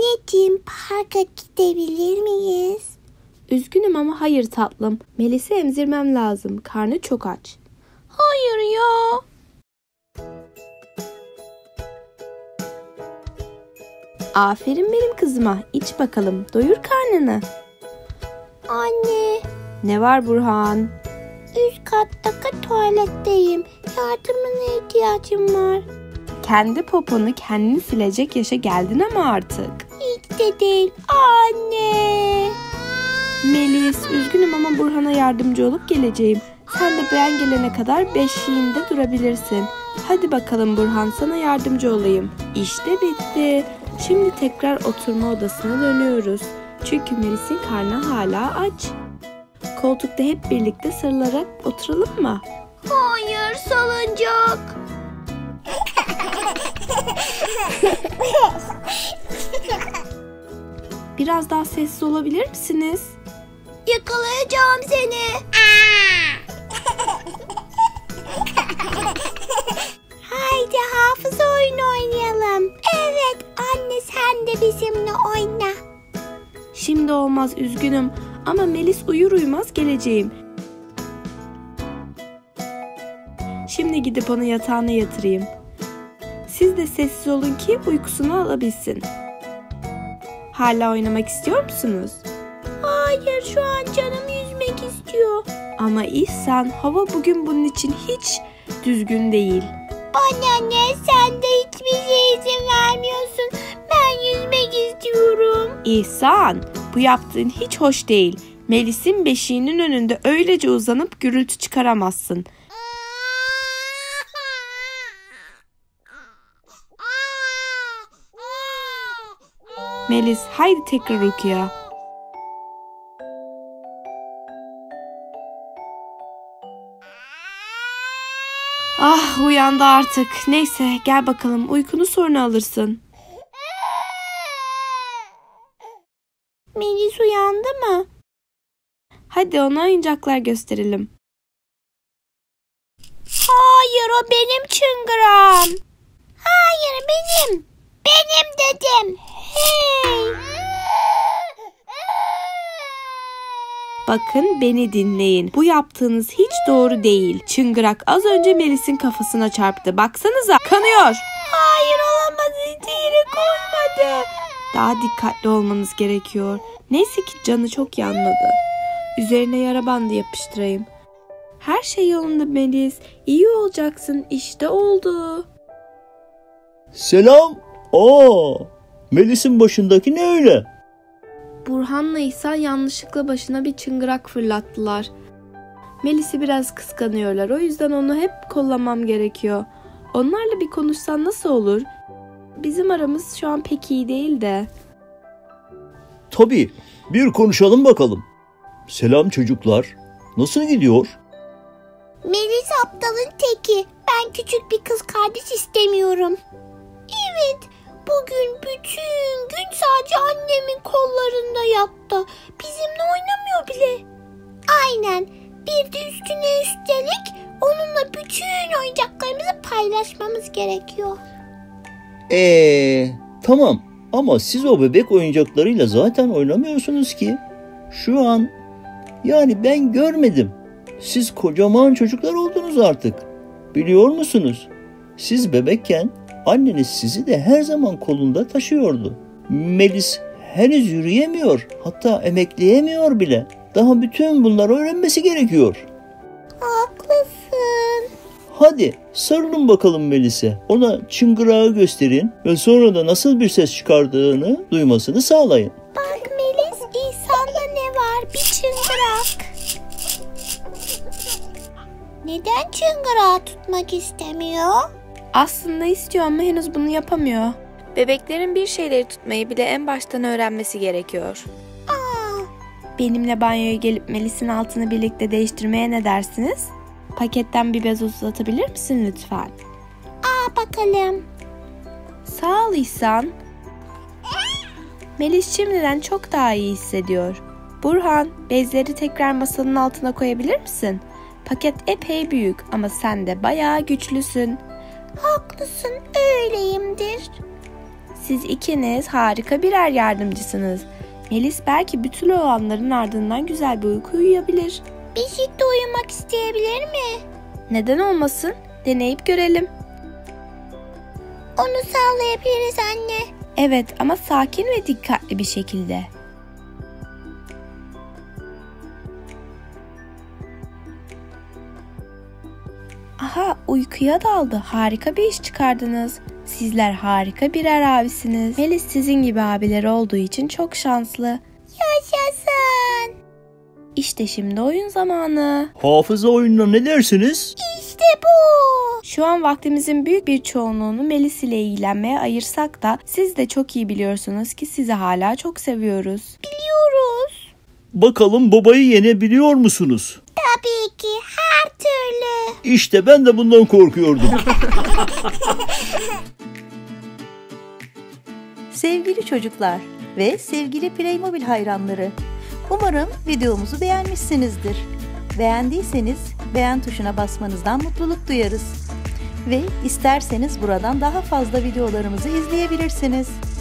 Anneciğim, parka gidebilir miyiz? Üzgünüm ama hayır tatlım. Melis'i emzirmem lazım. Karnı çok aç. Hayır ya. Aferin benim kızıma. İç bakalım. Doyur karnını. Anne. Ne var Burhan? Üst kattaki tuvaletteyim. Yardımına ihtiyacım var. Kendi poponu kendini silecek yaşa geldin ama artık. Hiç de değil. Anne. Melis, üzgünüm ama Burhan'a yardımcı olup geleceğim. Sen de ben gelene kadar beşiğinde durabilirsin. Hadi bakalım Burhan, sana yardımcı olayım. İşte bitti. Şimdi tekrar oturma odasına dönüyoruz. Çünkü Melis'in karnı hala aç. Koltukta hep birlikte sarılarak oturalım mı? Hayır, salıncak. Biraz daha sessiz olabilir misiniz? Yakalayacağım seni. Haydi hafıza oyunu oynayalım. Evet anne, sen de bizimle oyna. Şimdi olmaz, üzgünüm. Ama Melis uyur uyumaz geleceğim. Şimdi gidip onu yatağına yatırayım. Siz de sessiz olun ki uykusunu alabilsin. Hala oynamak istiyor musunuz? Hayır, şu an canım yüzmek istiyor. Ama İhsan, hava bugün bunun için hiç düzgün değil. Anne, sen de hiçbir şeye izin vermiyorsun. Ben yüzmek istiyorum. İhsan, bu yaptığın hiç hoş değil. Melis'in beşiğinin önünde öylece uzanıp gürültü çıkaramazsın. Melis, haydi tekrar uykuya. Ah, uyandı artık. Neyse, gel bakalım, uykunu sonra alırsın. Melis uyandı mı? Hadi ona oyuncaklar gösterelim. Hayır, o benim çıngıram. Hayır, benim. Benim dedim. Hey. Bakın, beni dinleyin. Bu yaptığınız hiç doğru değil. Çıngırak az önce Melis'in kafasına çarptı. Baksanıza, kanıyor. Hayır, olamaz. Hiç yere koymadı. Daha dikkatli olmanız gerekiyor. Neyse ki canı çok yanmadı. Üzerine yara bandı yapıştırayım. Her şey yolunda Melis. İyi olacaksın. İşte oldu. Selam. Melis'in başındaki ne öyle? Burhan'la İhsan yanlışlıkla başına bir çıngırak fırlattılar. Melis'i biraz kıskanıyorlar. O yüzden onu hep kollamam gerekiyor. Onlarla bir konuşsan nasıl olur? Bizim aramız şu an pek iyi değil de. Tabii. Bir konuşalım bakalım. Selam çocuklar. Nasıl gidiyor? Melis aptalın teki. Ben küçük bir kız kardeş istemiyorum. Evet, bugün bütün gün sadece annemin kollarında yattı. Bizimle oynamıyor bile. Aynen. Bir de üstüne üstelik onunla bütün oyuncaklarımızı paylaşmamız gerekiyor. Tamam. Ama siz o bebek oyuncaklarıyla zaten oynamıyorsunuz ki. Şu an yani ben görmedim. Siz kocaman çocuklar oldunuz artık. Biliyor musunuz? Siz bebekken anneniz sizi de her zaman kolunda taşıyordu. Melis henüz yürüyemiyor, hatta emekleyemiyor bile. Daha bütün bunları öğrenmesi gerekiyor. Haklısın. Hadi sarılın bakalım Melis'e. Ona çıngırağı gösterin ve sonra da nasıl bir ses çıkardığını duymasını sağlayın. Bak Melis, İhsan'da ne var? Bir çıngırak. Neden çıngırağı tutmak istemiyor? Aslında istiyor ama henüz bunu yapamıyor. Bebeklerin bir şeyleri tutmayı bile en baştan öğrenmesi gerekiyor. Benimle banyoya gelip Melis'in altını birlikte değiştirmeye ne dersiniz? Paketten bir bez uzatabilir misin lütfen? Bakalım. Sağ ol İhsan. Melis şimdiden çok daha iyi hissediyor. Burhan, bezleri tekrar masanın altına koyabilir misin? Paket epey büyük ama sen de bayağı güçlüsün. Haklısın, öyleyimdir. Siz ikiniz harika birer yardımcısınız. Melis belki bütün olanların ardından güzel bir uyku uyuyabilir. Beşik de uyumak isteyebilir mi? Neden olmasın? Deneyip görelim. Onu sağlayabiliriz anne. Evet ama sakin ve dikkatli bir şekilde. Aha, uykuya daldı. Harika bir iş çıkardınız. Sizler harika birer abisiniz. Melis sizin gibi abileri olduğu için çok şanslı. Yaşasın. İşte şimdi oyun zamanı. Hafıza oyununa ne dersiniz? İşte bu. Şu an vaktimizin büyük bir çoğunluğunu Melis ile ilgilenmeye ayırsak da siz de çok iyi biliyorsunuz ki sizi hala çok seviyoruz. Biliyoruz. Bakalım babayı yenebiliyor musunuz? Tabii ki, her türlü. İşte ben de bundan korkuyordum. Sevgili çocuklar ve sevgili Playmobil hayranları, umarım videomuzu beğenmişsinizdir. Beğendiyseniz beğen tuşuna basmanızdan mutluluk duyarız. Ve isterseniz buradan daha fazla videolarımızı izleyebilirsiniz.